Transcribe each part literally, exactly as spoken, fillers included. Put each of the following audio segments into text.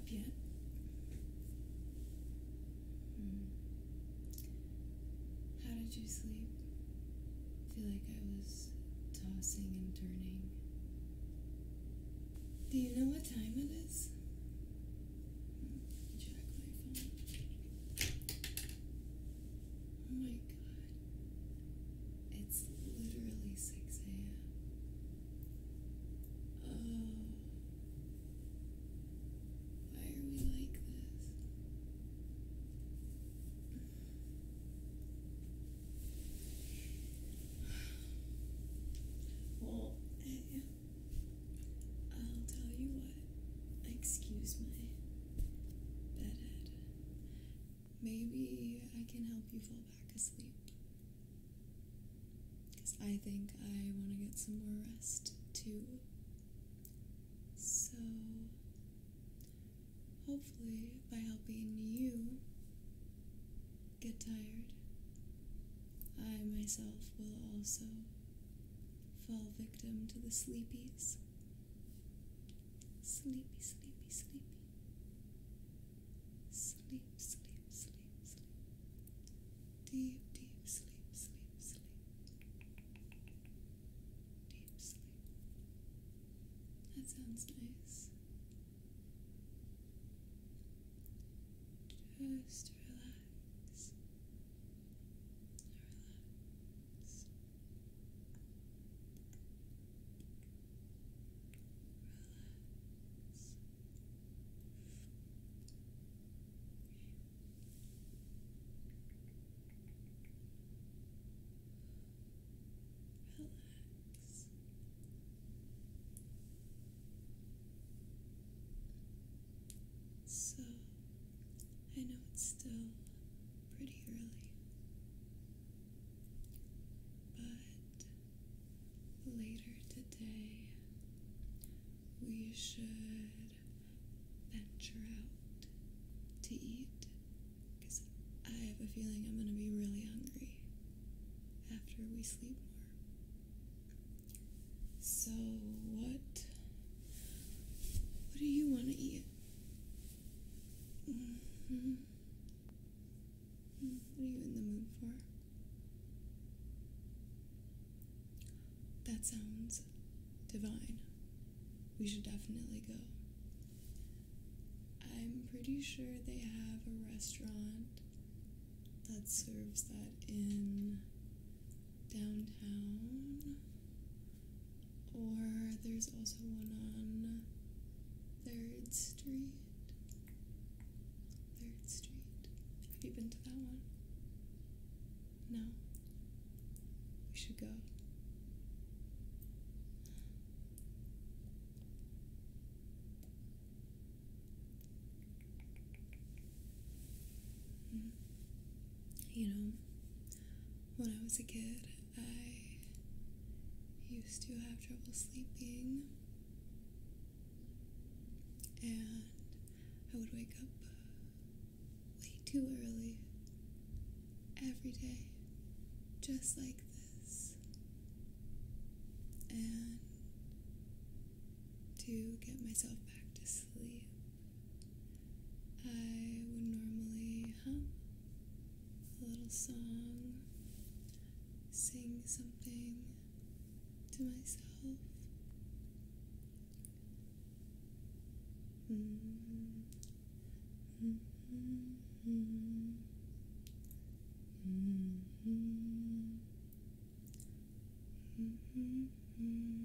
yet? Hmm. How did you sleep? I feel like I was tossing and turning. Do you know what time it is? Hmm, check my phone. Oh my god. It's literally six a m Oh. Why are we like this? Well, hey, I'll tell you what. Excuse my bedhead. Maybe I can help you fall back asleep. Because I think I want to get some more rest too. So, hopefully, by helping you get tired, I myself will also fall victim to the sleepies. Sleepy, sleepy, sleepy. Sleep, sleep, sleep, sleep. Deep, deep sleep, sleep, sleep. Deep sleep. That sounds nice. Just relax. Relax. Relax. Relax. So, I know it's still pretty early, but later today we should venture out to eat, because I have a feeling I'm going to be really hungry after we sleep more. So what what do you want to eat? Mm-hmm. What are you in the mood for? That sounds divine. We should definitely go. I'm pretty sure they have a restaurant that serves that in downtown, or there's also one on third Street. third Street. Have you been to that one? No? We should go. You know, when I was a kid, I used to have trouble sleeping, and I would wake up way too early every day, just like this. And to get myself back to sleep, I would normally hum a little song, sing something to myself. Mm-hmm. Mm-hmm. Mm-hmm. Mm-hmm.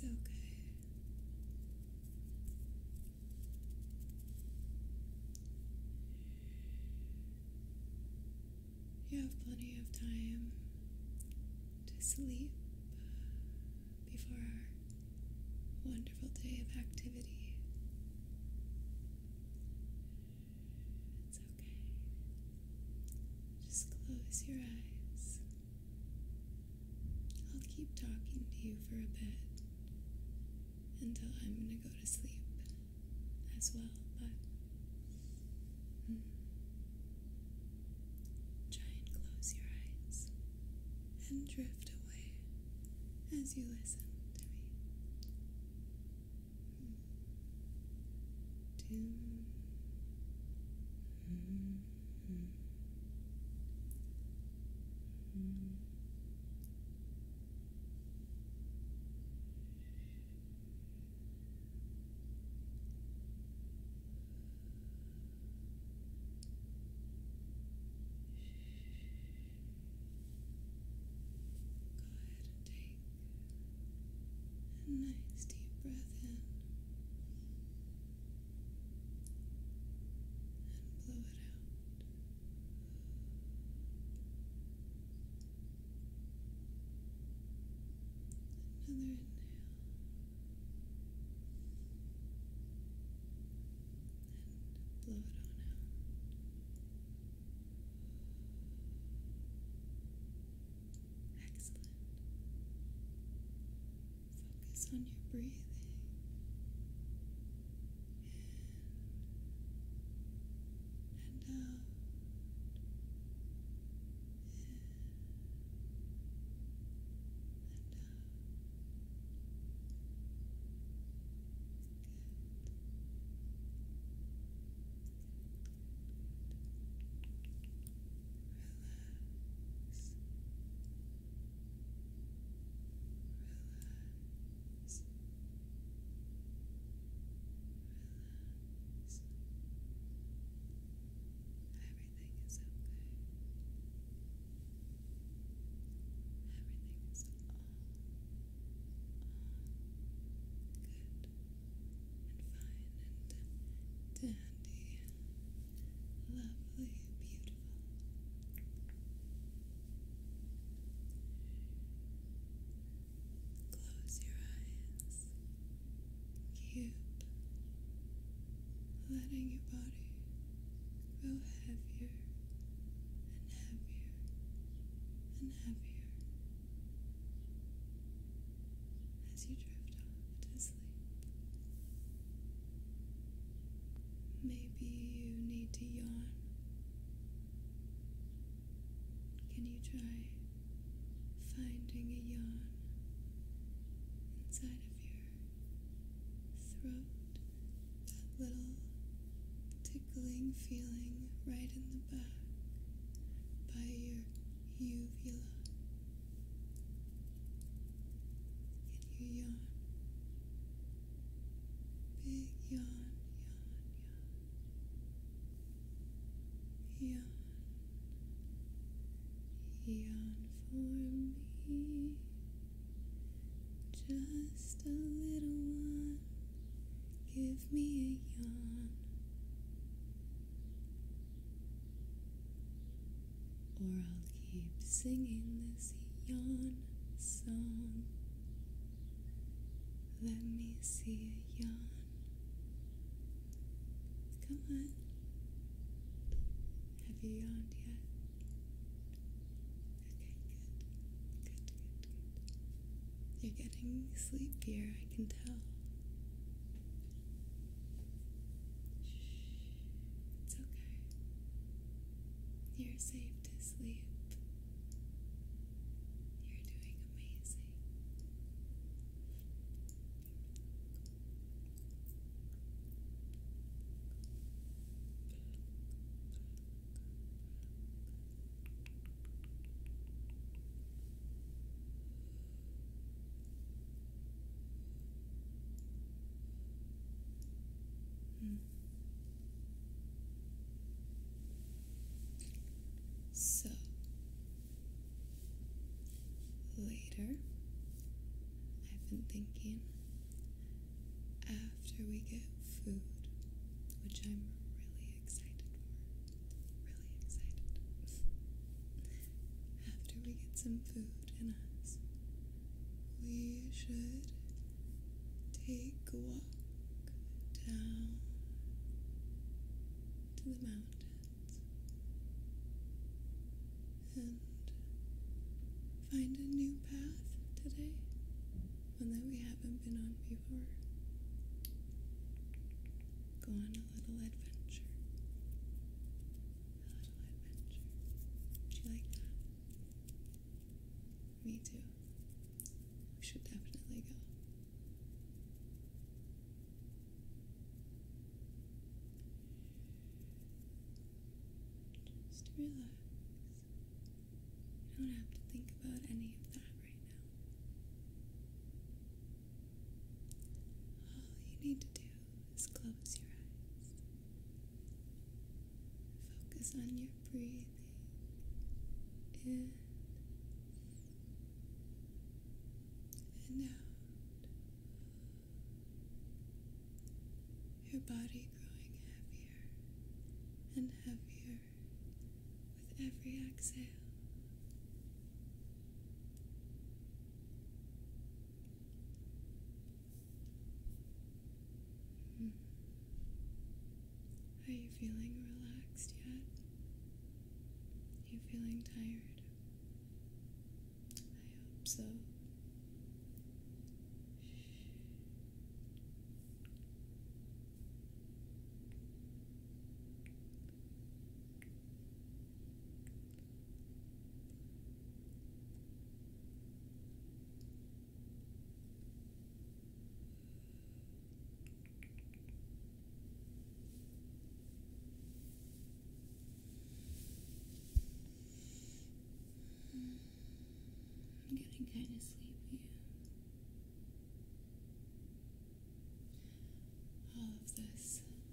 okay. You have plenty of time to sleep before our wonderful day of activity. It's okay. Just close your eyes. I'll keep talking to you for a bit until I'm going to go to sleep as well, but mm, try and close your eyes and drift away as you listen to me. Mm. Doom. Mm. Mm. Mm. Go ahead and take a nice deep breath in and blow it out. Another inhale and blow it on out. Excellent. Focus on your breathing. In and out. In and out. Relax. Relax. Relax. Everything is okay. Everything is all, all good and fine and dandy, lovely, beautiful. Close your eyes. Keep letting your body grow heavier and heavier and heavier as you drift off to sleep. Maybe you need to yawn. Can you try finding a yawn inside of your throat? That little tickling feeling right in the back by your uvula. Can you yawn? Big yawn, yawn, yawn. Yawn for me. Just a little one. Give me a yawn. Or I'll keep singing this yawn song. Let me see a yawn. Come on. Have you yawned yet? Okay, good. Good, good, good. You're getting sleepier, I can tell. Shh. It's okay. You're safe to sleep. You're doing amazing. Hmm. So, later, I've been thinking food, which I'm really excited for. Really excited. After we get some food in us, we should take a walk down to the mountains and find a new path today, one that we haven't been on before. Go on a little adventure. A little adventure. Would you like that? Me too. We should definitely go. Just relax. You don't have to think about any of that right now. All you need to do is close your eyes. Focus on your breathing in and out. Your body growing heavier and heavier with every exhale. Hmm. Are you feeling relaxed yet? Are you feeling tired? I hope so. I'm getting kind of sleepy. All of this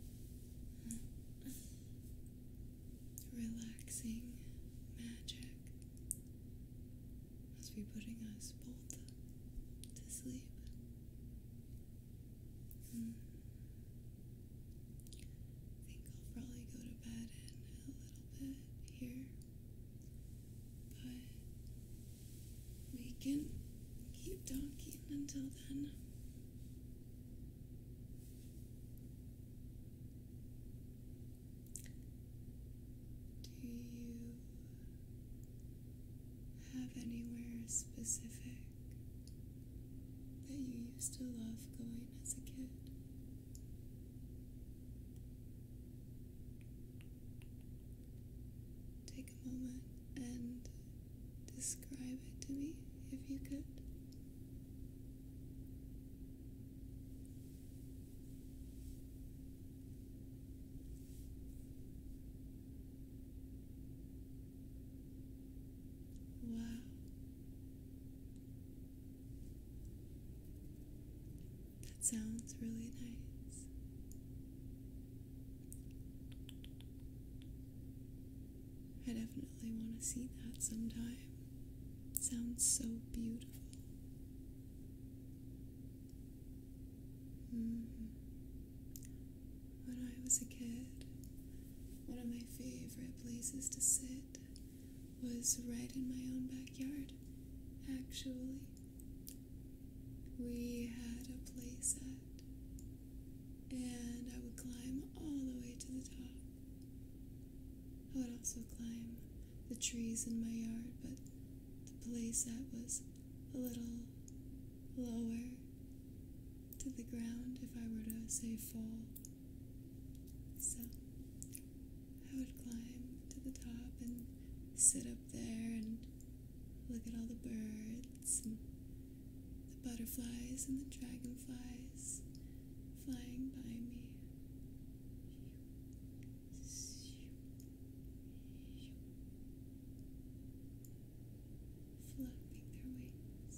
relaxing magic must be putting us both to sleep. Hmm. I think I'll probably go to bed in a little bit here. But we can keep talking until then. Do you have anywhere specific that you used to love going as a kid? Take a moment and describe it to me, if you could. Wow. That sounds really nice. I definitely want to see that sometime. Sounds so beautiful. Mm. When I was a kid, one of my favorite places to sit was right in my own backyard, actually. We had a play set, and I would climb all the way to the top. I would also climb the trees in my yard, but the play set was a little lower to the ground if I were to say fall. So I would climb to the top and sit up there and look at all the birds and the butterflies and the dragonflies flying by me. Flapping their wings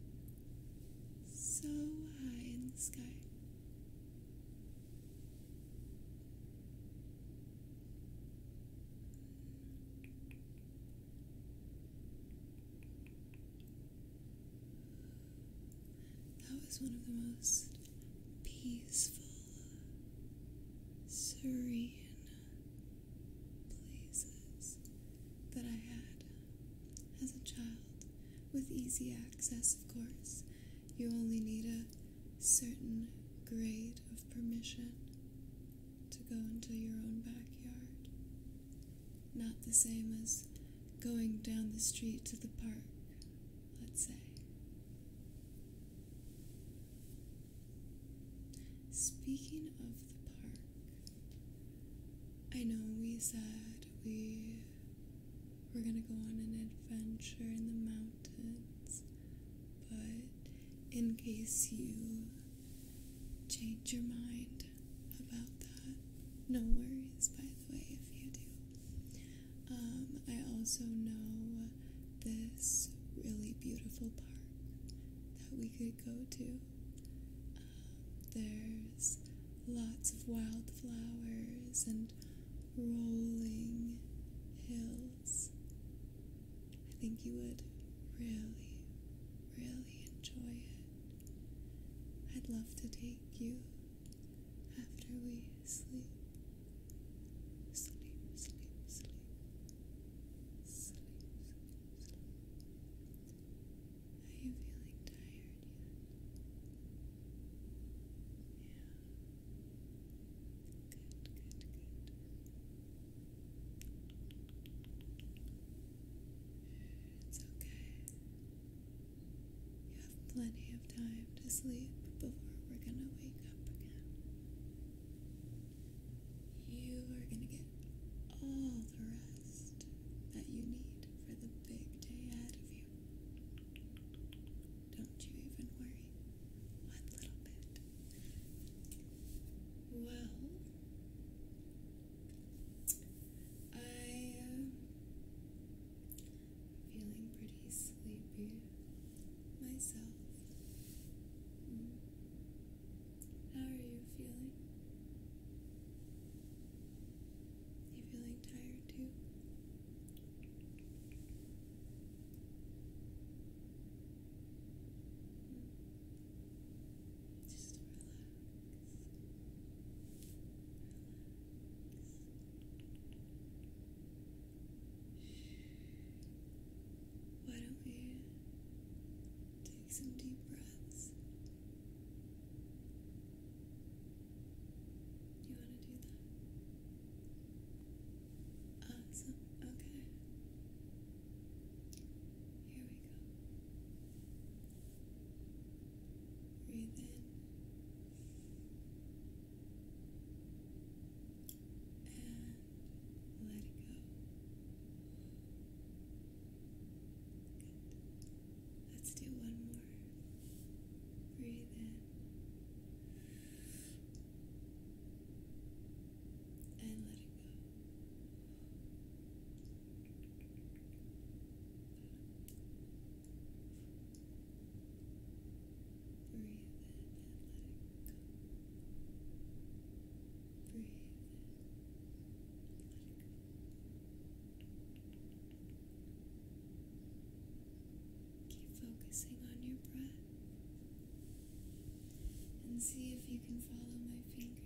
so high in the sky. That was one of the most peaceful serene places that I had as a child, with easy access, of course. You only need a certain grade of permission to go into your own backyard. Not the same as going down the street to the park, let's say. Speaking of the park, I know we said we were gonna go on an adventure in the mountains, but in case you change your mind about that, no worries, by the way, if you do. Um, I also know this really beautiful park that we could go to. Um, there's lots of wildflowers and rolling hills. I think you would really, really enjoy it. I'd love to take you after we sleep. Sleep, sleep, sleep. Sleep, sleep, sleep. Are you feeling tired yet? Yeah. Good, good, good. It's okay. You have plenty of time to sleep before we're gonna wake up again. You are gonna get all the rest that you need for the big day ahead of you. Don't you even worry one little bit. Well, I am feeling pretty sleepy myself. Mm. How are you feeling? You feeling tired too? Mm. Just relax. Relax. Why don't we take some deep breaths? You want to do that? Awesome. Okay. Here we go. Breathe in. And let it go. Good. Let's do one more. Breathe in. And let it go. Breathe in and let it go. Breathe in. Let it go. Keep focusing on your breath and see if you can follow my finger.